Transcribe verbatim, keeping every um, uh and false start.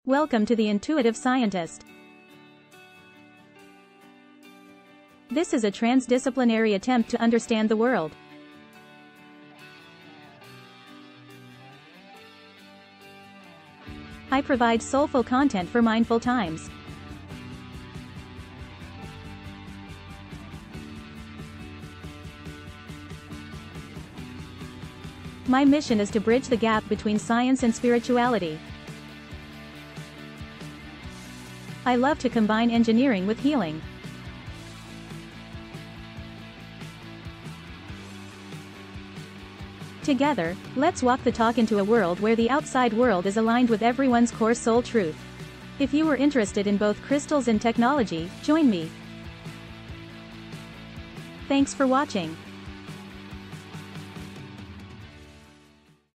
Welcome to the Intuitive Scientist. This is a transdisciplinary attempt to understand the world. I provide soulful content for mindful times. My mission is to bridge the gap between science and spirituality. I love to combine engineering with healing. Together, let's walk the talk into a world where the outside world is aligned with everyone's core soul truth. If you are interested in both crystals and technology, join me. Thanks for watching.